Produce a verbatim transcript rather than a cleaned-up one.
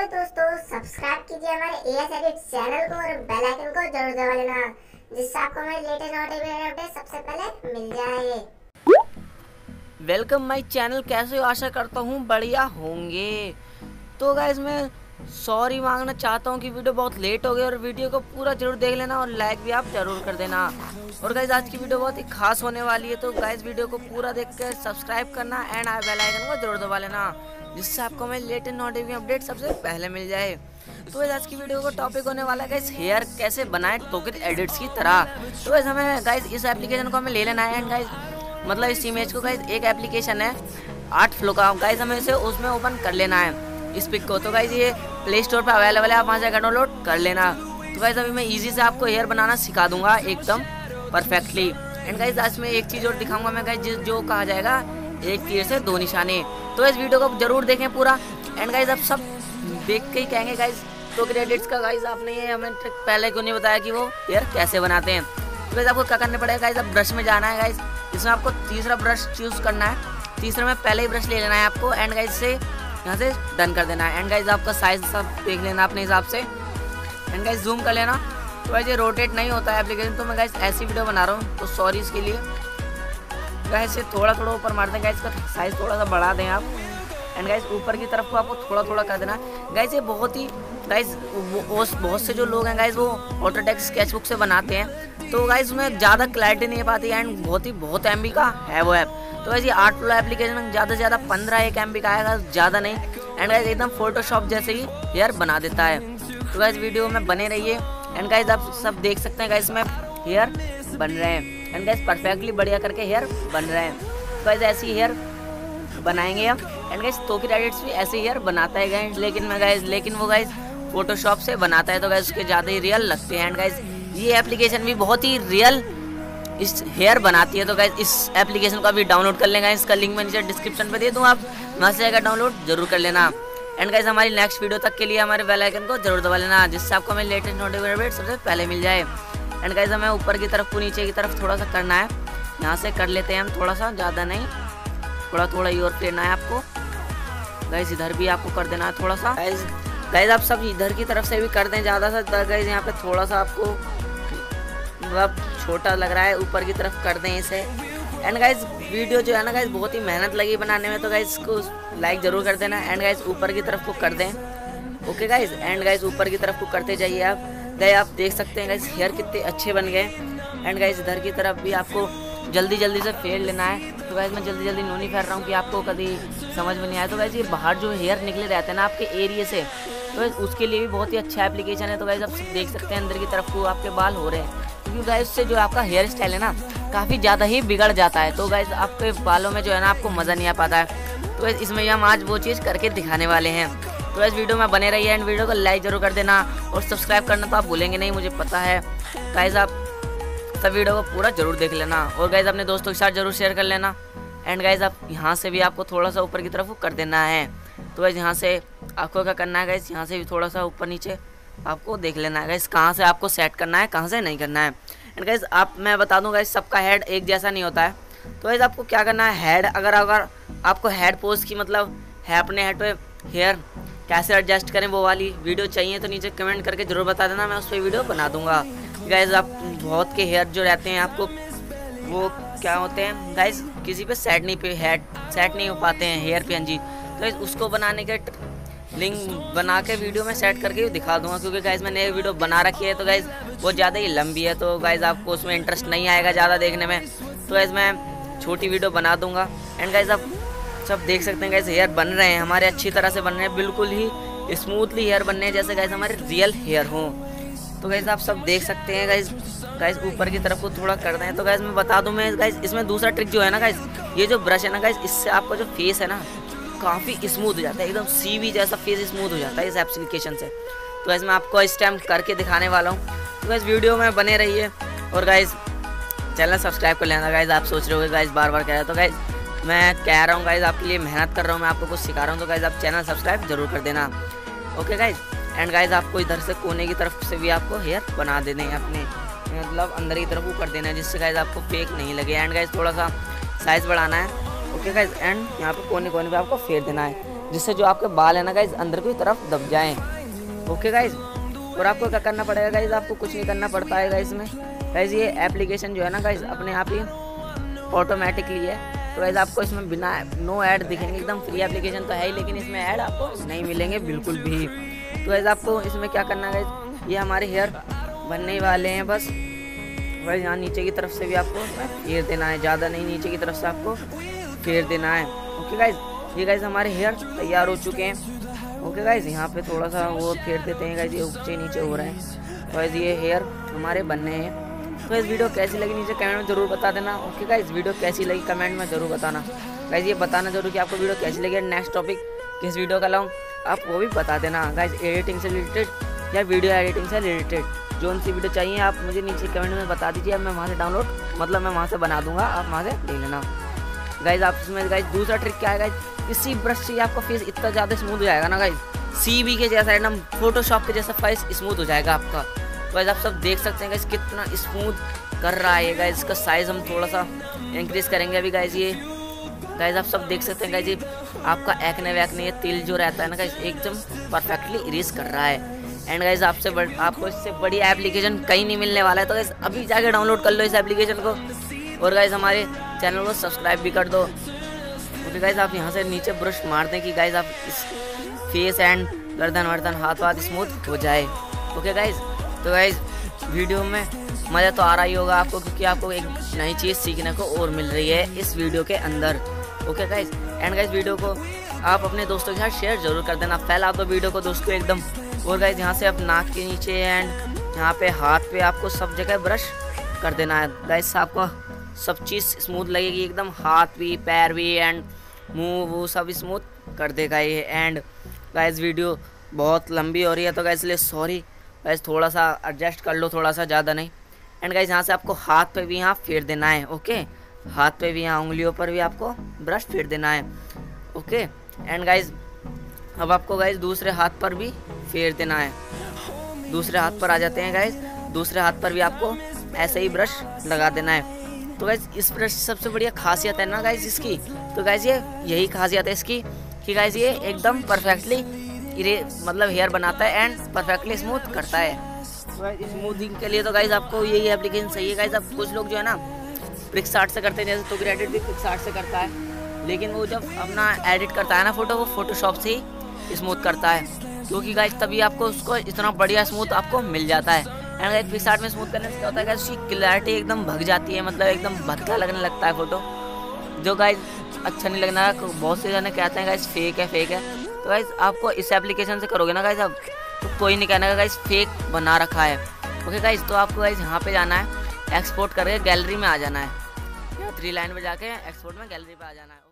Hello दोस्तों, subscribe कीजिए हमारे एएस एडिट चैनल को और बेल आइकन को जरूर दबा लेना, जिससे आपको हमारे लेटेस्ट नोटिफिकेशन अपडेट सबसे पहले मिल जाए। Welcome my channel. कैसे हो? आशा करता हूँ बढ़िया होंगे। तो गाइज मैं सॉरी मांगना चाहता हूँ कि वीडियो बहुत लेट हो गई, और वीडियो को पूरा जरूर देख लेना और लाइक भी आप जरूर कर देना। और गाइज आज की वीडियो बहुत ही खास होने वाली है, तो गाइज वीडियो को पूरा देख कर सब्सक्राइब करना एंड बेल आइकन को जरूर दबा लेना, जिससे आपको मेरे लेटेस्ट नोटिफिकेशन अपडेट सबसे पहले मिल जाए। तो आज की वीडियो का टॉपिक होने वाला है गाइस हेयर कैसे बनाए टोकेन एडिट्स की तरह। तो गाइस हमें गाइस इस एप्लीकेशन को हमें ले लेना है, एंड गाइस मतलब इस इमेज को गाइस एक एप्लीकेशन है आर्ट फ्लो का, गाइस हमें इसे उसमें ओपन कर लेना है इस पिक को। तो गाइस ये प्ले स्टोर पर अवेलेबल है, आप वहाँ से डाउनलोड कर लेना। तो गाइस अभी मैं इजी से आपको हेयर बनाना सिखा दूंगा एकदम परफेक्टली। एंड गाइस आज मैं एक चीज़ और दिखाऊंगा मैं गाइस जो कहा जाएगा एक तीर से दो निशाने। तो इस वीडियो को जरूर देखें पूरा। एंड गाइस आप सब देख के ही कहेंगे गाइस तो क्रेडिट्स का गाइस आपने ये हमें ट्रिक पहले क्यों नहीं बताया कि वो हेयर कैसे बनाते हैं। तो गाइस आपको क्या करना पड़ेगा गाइस, अब ब्रश में जाना है गाइस, इसमें आपको तीसरा ब्रश चूज़ करना है। तीसरे में पहले ही ब्रश ले लेना है आपको, एंड गाइस से यहाँ से डन कर देना है। एंड गाइस आपका साइज सब देख लेना अपने हिसाब से, एंड गाइस जूम कर लेना। तो गाइस ये रोटेट नहीं होता है एप्लीकेशन, तो मैं गाइस ऐसी वीडियो बना रहा हूँ, तो सॉरी इसके लिए। गाइस ये थोड़ा थोड़ा ऊपर मार दें गाइस, का साइज़ थोड़ा सा बढ़ा दें आप। एंड गाइस ऊपर की तरफ को आपको थोड़ा थोड़ा कर देना गाइस। ये बहुत ही गाइस बहुत से जो लोग हैं गाइस वो ऑटोडेस्क स्केचबुक से बनाते हैं, तो गाइस उसमें ज़्यादा क्लैरिटी नहीं पाती है, एंड बहुत ही बहुत एम बी का है वो ऐप। तो गाइस ये आर्ट फ्लो एप्लीकेशन ज़्यादा से ज़्यादा पंद्रह एक एम बी का आएगा, ज़्यादा नहीं। एंड गाइस एकदम फोटोशॉप जैसे ही हेयर बना देता है। तो गाइस वीडियो में बने रहिए। एंड गाइस आप सब देख सकते हैं गाइस में हेयर बन रहे हैं, एंड गाइस परफेक्टली बढ़िया करके हेयर बन रहे हैं। तो गाइस ऐसी हेयर बनाएंगे हम। एंड गाइस तो की एडिट्स भी ऐसे हेयर बनाता है गाइस, लेकिन मैं गाइस लेकिन वो गाइस फोटोशॉप से बनाता है, तो गाइस उसके ज़्यादा ही रियल लगते हैं। एंड गाइस ये एप्लीकेशन भी बहुत ही रियल इस हेयर बनाती है। तो गाइस इस एप्लीकेशन को अभी डाउनलोड कर लेंगे, इसका लिंक मैं नीचे डिस्क्रिप्शन पे दे दूँ, आप वहाँ से जाकर डाउनलोड जरूर कर लेना। एंड गाइस हमारी नेक्स्ट वीडियो तक के लिए हमारे बेल आइकन को जरूर दबा लेना, जिससे आपको हमें लेटेस्ट नोटिफिकेशन सबसे पहले मिल जाए। एंड गाइस हमें ऊपर की तरफ को नीचे की तरफ थोड़ा सा करना है, यहाँ से कर लेते हैं हम थोड़ा सा, ज़्यादा नहीं, थोड़ा थोड़ा ही और फेरना है आपको। गाइस इधर भी आपको कर देना है थोड़ा सा। गाइस गाइस आप सब इधर की तरफ से भी कर दें ज़्यादा सा। गाइस यहाँ पे थोड़ा सा आपको मतलब छोटा लग रहा है, ऊपर की तरफ कर दें इसे। एंड गाइस वीडियो जो है ना गाइस बहुत ही मेहनत लगी बनाने में, तो गाइस इसको लाइक जरूर कर देना। एंड गाइस ऊपर की तरफ को कर दें, ओके गाइस। एंड गाइस ऊपर की तरफ को करते जाइए आप। गाइस आप देख सकते हैं गाइस हेयर कितने अच्छे बन गए। एंड गाइस इधर की तरफ भी आपको जल्दी जल्दी से फेर लेना है। तो गाइस मैं जल्दी जल्दी नोनी फेर रहा हूँ कि आपको कभी समझ में नहीं आया। तो गाइस ये बाहर जो हेयर निकले रहते हैं ना आपके एरिया से, तो उसके लिए भी बहुत ही अच्छा एप्लीकेशन है। तो गाइस आप सब देख सकते हैं अंदर की तरफ को आपके बाल हो रहे हैं, क्योंकि गाइस उससे जो आपका हेयर स्टाइल है ना काफ़ी ज़्यादा ही बिगड़ जाता है। तो गाइस आपके बालों में जो है ना आपको मज़ा नहीं आ पाता है। तो गाइस इसमें हम आज वो चीज़ करके दिखाने वाले हैं। तो गाइस वीडियो में बने रहिए, एंड वीडियो को लाइक जरूर कर देना, और सब्सक्राइब करना तो आप भूलेंगे नहीं, मुझे पता है। गाइस आप सब वीडियो को पूरा जरूर देख लेना, और गाइस अपने दोस्तों के साथ जरूर शेयर कर लेना। एंड गाइस आप यहाँ से भी आपको थोड़ा सा ऊपर की तरफ कर देना है। तो गाइस यहाँ से आपको क्या करना है गाइस, यहाँ से भी थोड़ा सा ऊपर नीचे आपको देख लेना है गाइस, कहाँ से आपको सेट करना है कहाँ से नहीं करना है। एंड गाइस आप मैं बता दूँ गाइस सबका हेड एक जैसा नहीं होता है। तो गाइस आपको क्या करना है, हेड अगर अगर आपको हेड पोज की मतलब है अपने हेड पे हेयर कैसे एडजस्ट करें वो वाली वीडियो चाहिए तो नीचे कमेंट करके जरूर बता देना, मैं उस पर वीडियो बना दूंगा। गाइस आप बहुत के हेयर जो रहते हैं आपको वो क्या होते हैं गाइस किसी पे सेट नहीं पे हेड सेट नहीं हो पाते हैं हेयर पे। हाँ जी, तो गाइस उसको बनाने के लिंक बना के वीडियो में सेट करके दिखा दूंगा, क्योंकि गाइस मैंने एक वीडियो बना रखी है, तो गाइस वो ज़्यादा ही लंबी है, तो गाइस आपको उसमें इंटरेस्ट नहीं आएगा ज़्यादा देखने में। तो गाइस मैं छोटी वीडियो बना दूंगा। एंड गाइस आप सब देख सकते हैं गाइस हेयर बन रहे हैं हमारे, अच्छी तरह से बन रहे हैं, बिल्कुल ही स्मूथली हेयर बनने हैं जैसे गाइस हमारे रियल हेयर हों। तो गाइस आप सब देख सकते हैं गाइस गाइस ऊपर की तरफ को थोड़ा कर दें। तो गाइस मैं बता दूं मैं गाइस इसमें दूसरा ट्रिक जो है ना गाइस, ये जो ब्रश है ना गाइस, इससे आपका जो फेस है ना काफ़ी स्मूथ हो जाता है, एकदम सीवी जैसा फेस स्मूथ हो जाता है इस एप्लीकेशन से। तो गाइस मैं आपको इस टाइम करके दिखाने वाला हूँ। तो गाइस वीडियो में बने रहिए, और गाइस चैनल सब्सक्राइब कर लेना। गाइस आप सोच रहे हो गाइस बार बार कह रहे हो, तो गाइस मैं कह रहा हूँ गाइस आपके लिए मेहनत कर रहा हूँ, मैं आपको कुछ सिखा रहा हूँ, तो गाइस आप चैनल सब्सक्राइब जरूर कर देना, ओके गाइस। एंड गाइस आपको इधर से कोने की तरफ से भी आपको हेयर बना देने हैं अपने, मतलब अंदर की तरफ वो कर देना है, जिससे गाइस आपको फेक नहीं लगे। एंड गाइस थोड़ा सा साइज़ बढ़ाना है, ओके गाइस। एंड यहाँ पे कोने कोने पे आपको फेर देना है। जिससे जो आपके बाल है ना गाइज अंदर की तरफ दब जाएं। ओके गाइज, और आपको क्या करना पड़ेगा गाइज, आपको कुछ नहीं करना पड़ता है गाइज में। गाइज ये एप्लीकेशन जो है ना गाइज अपने आप ही ऑटोमेटिकली है। तो गाइज आपको इसमें बिना नो ऐड दिखेंगे, एकदम फ्री एप्लीकेशन तो है ही, लेकिन इसमें ऐड आपको नहीं मिलेंगे बिल्कुल भी। तो गाइज आपको इसमें क्या करना है गाइज, ये हमारे हेयर बनने वाले हैं बस। गाइज यहाँ नीचे की तरफ से भी आपको फेर देना है, ज़्यादा नहीं, नीचे की तरफ से आपको फेर देना है। ओके गाइज, ये गाइज हमारे हेयर तैयार हो चुके हैं। ओके गाइज, यहाँ पे थोड़ा सा वो फेर देते हैं गाइज, ये ऊंचे नीचे हो रहे हैं। तो गाइज ये हेयर हमारे बनने हैं। तो इस वीडियो कैसी लगी नीचे कमेंट में ज़रूर बता देना। ओके गाइज, वीडियो कैसी लगी कमेंट में ज़रूर बताना। गाइज ये बताना जरूर कि आपको वीडियो कैसी लगी, नेक्स्ट टॉपिक किस वीडियो का लाऊं आप वो भी बता देना। गाइज एडिटिंग से रिलेटेड या वीडियो एडिटिंग से रिलेटेड जो सी वीडियो चाहिए आप मुझे नीचे कमेंट में बता दीजिए, मैं वहाँ से डाउनलोड मतलब मैं वहाँ से बना दूंगा, आप वहाँ से ले लेना। गाइज आप इसमें गाइज दूसरा ट्रिक क्या है गाइज, किसी ब्रश से आपका फेस इतना ज़्यादा स्मूथ हो जाएगा ना गाइज, सी बी के जैसा एकदम फोटोशॉप के जैसा फेस स्मूथ हो जाएगा आपका। तो गाइज आप सब देख सकते हैं गाइज कितना स्मूथ कर रहा है गाइज। इसका साइज़ हम थोड़ा सा इंक्रीज़ करेंगे अभी गाइज। ये गाइज आप सब देख सकते हैं गाइज, ये आपका एक्ने वैक्ने ये तिल जो रहता है ना गाइज एकदम परफेक्टली इरेज कर रहा है। एंड गाइज आपसे बड़, आपको इससे बड़ी एप्लीकेशन कहीं नहीं मिलने वाला है। तो गाइज अभी जाके डाउनलोड कर लो इस एप्लीकेशन को, और गाइज हमारे चैनल को सब्सक्राइब भी कर दो। ओके गाइज, आप यहाँ से नीचे ब्रश मार दें कि गाइज आप इस फेस एंड गर्दन वर्दन हाथ वाथ स्मूथ हो जाए। ओके गाइज, तो गाइज वीडियो में मज़ा तो आ रहा ही होगा आपको, क्योंकि आपको एक नई चीज़ सीखने को और मिल रही है इस वीडियो के अंदर। Okay guys, and guys video को आप अपने दोस्तों के साथ शेयर जरूर कर देना, फैला दो वीडियो को दोस्तों एकदम। और गाइज यहाँ से आप नाक के नीचे एंड यहाँ पे हाथ पे आपको सब जगह ब्रश कर देना है गाइज, आपको सब चीज़ स्मूथ लगेगी एकदम, हाथ भी पैर भी एंड मुंह वो सब स्मूथ कर देगा ये। एंड गाइज वीडियो बहुत लंबी हो रही है तो गाइज इसलिए सॉरी गाइज, थोड़ा सा एडजस्ट कर लो, थोड़ा सा ज़्यादा नहीं। एंड गाइज यहाँ से आपको हाथ पे भी यहाँ फेर देना है। ओके, हाथ पे भी यहाँ उंगलियों पर भी आपको ब्रश फेर देना है। ओके, एंड गाइज अब आपको गाइज दूसरे हाथ पर भी फेर देना है। दूसरे हाथ पर आ जाते हैं गाइज, दूसरे हाथ पर भी आपको ऐसे ही ब्रश लगा देना है। तो गाइज इस ब्रश सबसे बढ़िया खासियत है ना गाइज इसकी, तो गाइज ये यही खासियत है इसकी कि गाइज ये एकदम परफेक्टली ये मतलब हेयर बनाता है एंड परफेक्टली स्मूथ करता है। तो गाइज स्मूथिंग के लिए तो गाइज आपको यही एप्लीकेशन सही है गाइज। अब कुछ लोग जो है ना पिक्सआर्ट से करते हैं, जैसे तो एडिट भी पिक्सआर्ट से करता है, लेकिन वो जब अपना एडिट करता है ना फोटो, वो फोटोशॉप से ही स्मूथ करता है, क्योंकि गाइज तभी आपको उसको इतना बढ़िया स्मूथ आपको मिल जाता है। एंड गाइज पिक्सआर्ट में स्मूथ करने से क्या होता है गाइज, उसकी क्लैरिटी एकदम भग जाती है, मतलब एकदम भद्दा लगने लगता है फोटो, जो गाइज अच्छा नहीं लगना। बहुत से जने कहते हैं गाइज फेक है फेक है। तो गाइज आपको इस एप्लीकेशन से करोगे ना गाइज अब तो कोई नहीं कहना गाइज फेक बना रखा है। ओके गाइज, तो आपको गाइज यहाँ पे जाना है, एक्सपोर्ट करके गैलरी में आ जाना है, थ्री लाइन पे जाके एक्सपोर्ट में गैलरी पे आ जाना है।